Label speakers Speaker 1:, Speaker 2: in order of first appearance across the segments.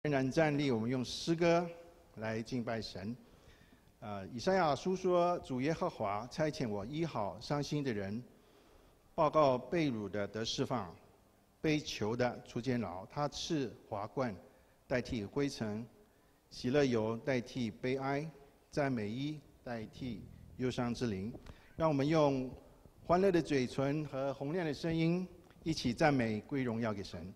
Speaker 1: 仍然站立，我们用诗歌来敬拜神。以赛亚书说：“主耶和华差遣我医好伤心的人，报告被掳的得释放，被囚的出监牢。他赐华冠代替灰尘，喜乐油代替悲哀，赞美衣代替忧伤之灵。”让我们用欢乐的嘴唇和洪亮的声音，一起赞美归荣耀给神。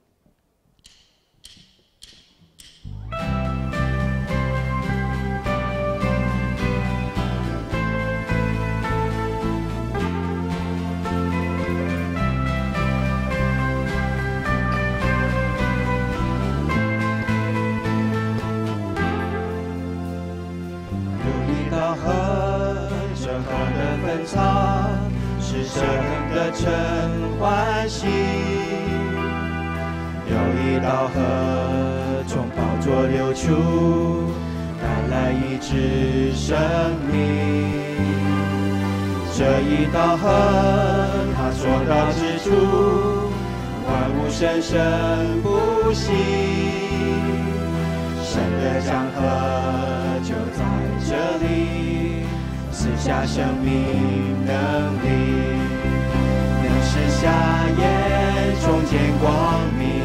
Speaker 2: 是神的诚欢喜，有一道河从宝座流出，带来医治生命。这一道河，它所到之处，万物生生不息。神的江河就在这里。赐下生命能力，能使瞎眼重见光明，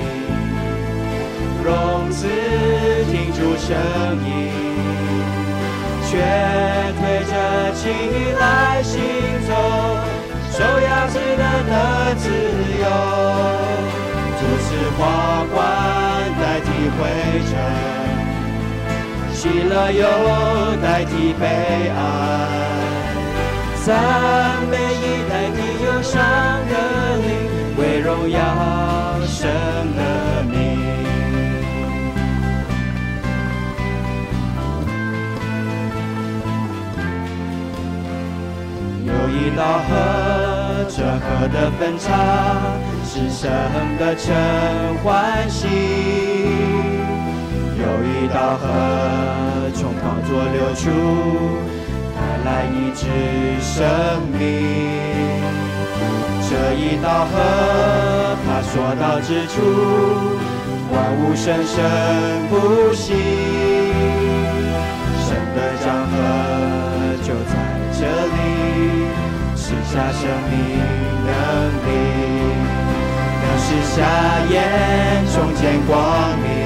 Speaker 2: 聋子听出声音，却推着起来行走，手压制的得自由，主赐华冠代替灰尘。喜乐又代替悲哀，赞美以代替忧伤的灵，为荣耀神的名。有一道河，这河的分叉是神的诚欢喜。有一道河从宝座流出，带来医治生命。这一道河，它所到之处，万物生生不息。神的江河就在这里，赐下生命能力，能使瞎眼重见光明。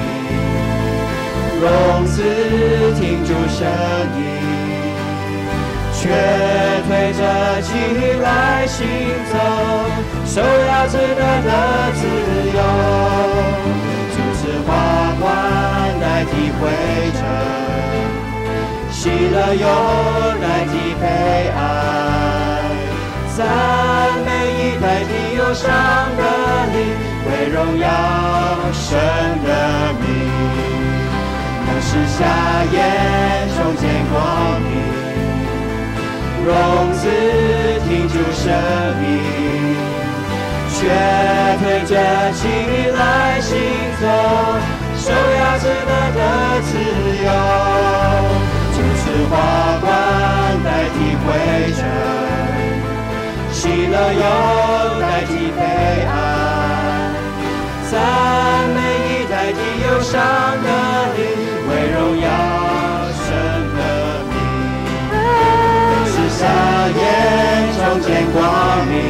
Speaker 2: 聋子听出声音，却推着起来行走，手压制的得自由，主赐华冠代替灰尘，喜乐又代替悲哀，赞美以代替忧伤的灵，为荣耀神的名。使瞎眼重见光明，聋子听出声音，却推着起来行走，手压制的得自由，主赐华冠代替灰尘，喜乐又代替悲哀，赞美以代替忧伤的灵，为荣耀神的名，使瞎眼重见光明，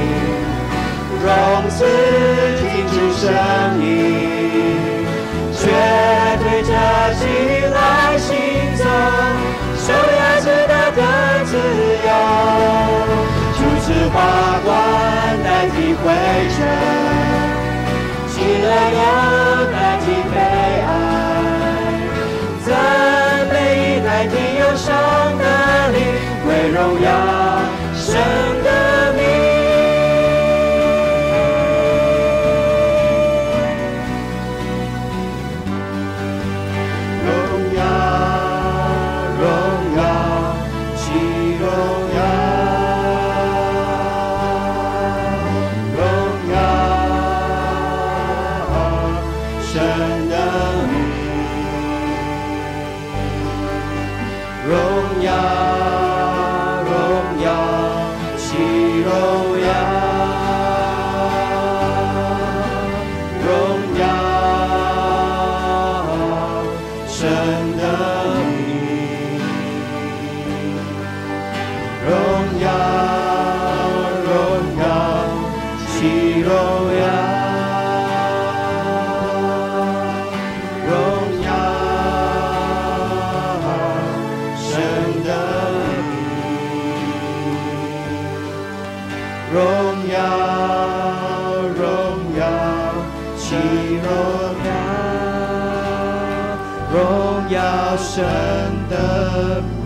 Speaker 2: 聋子听出声音，却推着起来行走，手压制的得自由，主赐华冠代替灰尘，喜乐又代替悲哀，赞美以代替忧伤的灵，为荣耀神的名。荣耀，荣耀，齐荣耀，荣耀神的名。荣耀，荣耀，齐起荣耀，荣耀神的名，荣耀荣耀起荣耀，荣耀神的名。